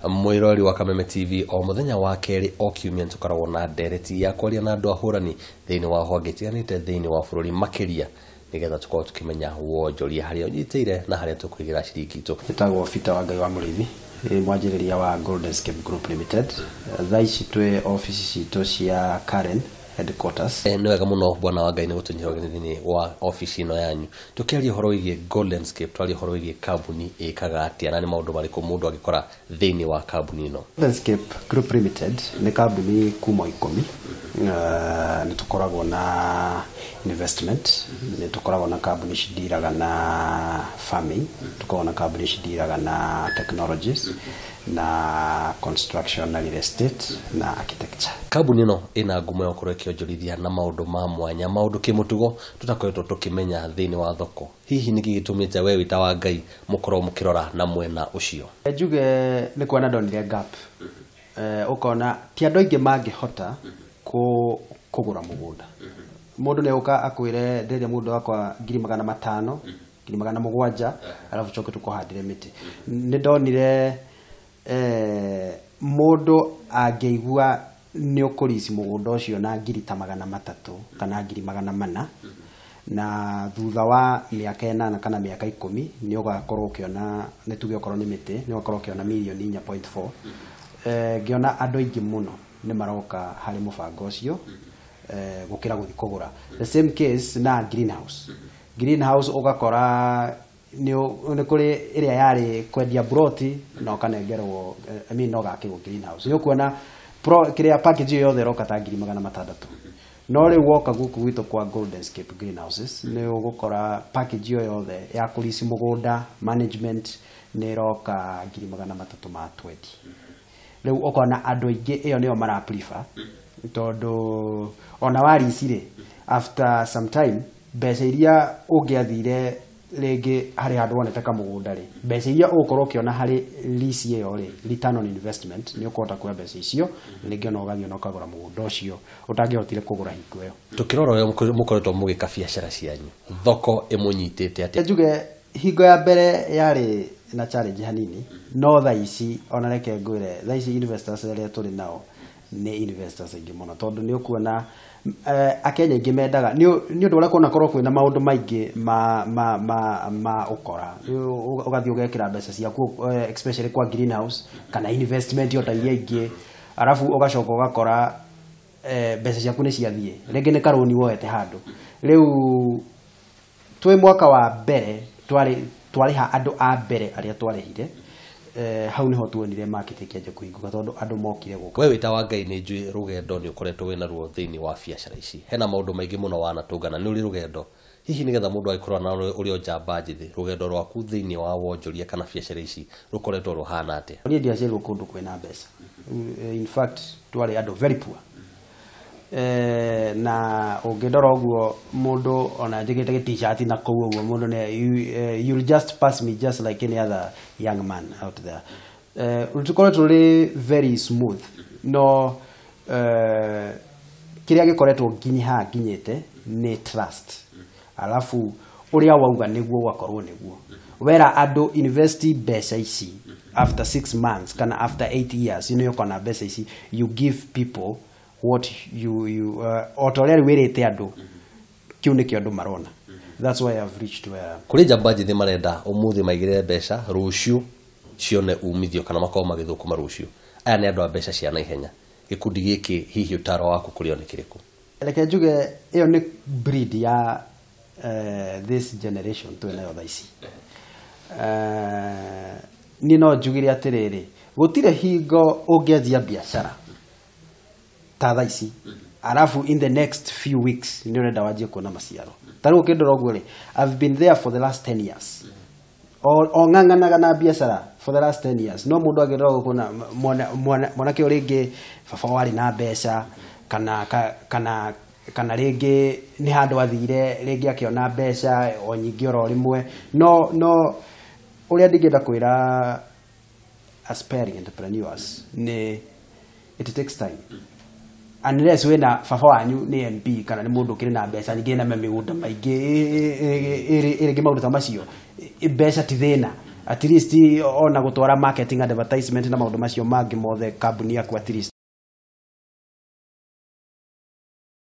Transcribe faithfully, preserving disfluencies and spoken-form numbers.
Mwirori wa Kameme T V o muthenya wa keri o kiumia tukaragwo na ndereti ya kwaria na andu ahurani thiini wa honge tiganite thiini wa bururi makiria nigetha tukorwo tukimenya wonjoria haria unyiteire na haria tukwigira ciringi itu. Itagwo Fita wa Ngai wa Murithi mwanjiriria wa Goldenscape Group Limited. Thaici twe office citu cia Karen headquarters. Eh, ni wega muno bwana wa Ngai ni gutunyira thini wa office ino yanyu. Tukiaria horo wigi Goldenscape, twari horo wigi kambuni ikaga atia na ni maundu bariku mundu agikora thini wa kambuni ino. Goldenscape Group Limited ni kambuni kuma ikumi. Uh, ni tukoragwo na investment, ni tukoragwo na kambuni cidiraga na farming, tukoragwo na kambuni cidiraga na technologies, na construction na real estate na architecture. Kambuni ino ina ngumo ya gukorwo ikionjorithia na maundu ma mwanya, maundu kimutugo tutakoretwo tukimenya thiini wa thoko. Hihi niki gitumite we wita wa Ngai mukorwo mukirora na mwena ucio? Njuge ni kuona ndonire gap. Eh, ukona ti andu aingi mangihota ku kugura mugunda. Mundu ne uka akwire ndire mundu akwa ngiri magana matano, ngiri magana mugwanja, alafu choke tukohandire miti. Ni ndonire eh mundu angeigua ni ukurisi mugunda ucio na ngiri ta magana matatu kana ngiri magana mana, na thutha wa miaka ĩnana kana miaka ikumi ni ugakorwo ukiona ni tuge okorwo ni miti ni ugakorwo ukiona milioni four point four. Eh ngiona andu aingi muno ni maroka hari mubango ucio eh gukira guthi kugura. The same case na greenhouse. Greenhouse ugakora ni ni kuri iria yari kwendia broti no kanengerwo I mean no gakigwo greenhouse. Yo kuona pro kiria package yothe roka ta ngiri magana matandatu. No ri woka guku gwitu kwa Goldenscape Greenhouses ni ugukora package yothe ya kulisi mugunda management ni roka ngiri magana matatu ma twenty. Leu okona andu aingi iyo niyo mara prefer tondu ona wari cire after some time mbeca iria ungiathire rege hari handu wonete kamugunda ri mbeca iria ukorwo kiona hari lease iyo ri return on investment ni ukota kwa mbeca icio rege no gathio no kagura mugunda ucio utangihotire kugura hingo iyo. Tukirora uyu mukoretwo mugika biacara cianyu thoko imunyitite ati njuge hingo ya mbere yari na challenge hanini no thaici ona reke ngwire thaici investors aria turi nao ni investors aingi muno tondu ni ukuona uh, akenya aingi mendaga ni ni undu uria kuona korwo kwina maundu maingi ma ma ma ma ukora ugathi ugekira mbeca ciaku uh, especially kwa greenhouse kana investment yota iria ingi arafu ugacoka ugakora uh, mbeca ciaku ni ciathie rege ni karuni woete handu riu twi mwaka wa mbere twari twariha andu a mbere aria twarehire eh hau niho tuonire market ikianjia kuhinguka tondu andu mokire guka. We wita wa Ngai ni njui rugendo ni ukoretwo wina ruo thiini wa biacara ici hena maundu maingi muno wanatungana ni uri rugendo hihi nigetha mundu agikorwo na uri o njamba njithi rugendo rwaku thiini wa wonjoria kana biacara ici rukoretwo ruhana atia? Ni ndiacerwo kundu kwina mbeca. In fact twari andu very poor. Eh na ungidora uguo mundu ona njigite t-shirt na kou uguo mundu ne you'll just pass me just like any other young man out there. Eh utukore tuli very smooth no eh kiria gikoretwo nginyaha nginyete ni trust. Alafu uria wauga niguo wakorwo niguo wera andu investi mbeca ici after six months kana after eight years you know kana mbeca ici you give people what you you uh, otoreri wirite andu kiu ni kio andu marona. That's why I've reached where kuri njamba njithi marenda umuthi maigire mbeca ruciu cione umithio kana makao magithukuma ruciu. Aya ni andu a mbeca cia naihenya. Gikundi giki hihi utaro waku kuri one kiriku? Reke njuge iyo ni breed ya uh, this generation to nayo thaici. Uh, ni no njugire atiriri gutire hingo ungianjia biashara ta thaici arafu in the next few weeks ni urenda wajie kuona maciaro. Taru ukindora uguo ri I've been there for the last ten years o o nganganaga na biashara for the last ten years. No mundu agirora kuona mwana mwana ke uringi baba wari na mbeca kana kana kana ringi ni handu athire ringi akiona mbeca o nyingi oro rimwe no no uria ndigenda kwira aspiring entrepreneurs ni it takes time. Unless wena baba wanyu ni M P kana ni mundu kiri na mbeca nyingi na migunda maingi iri iri maundu ta macio mbeca ti thina at least ona gutwara marketing advertisement na maundu macio mangi mothe kambuni yaku at least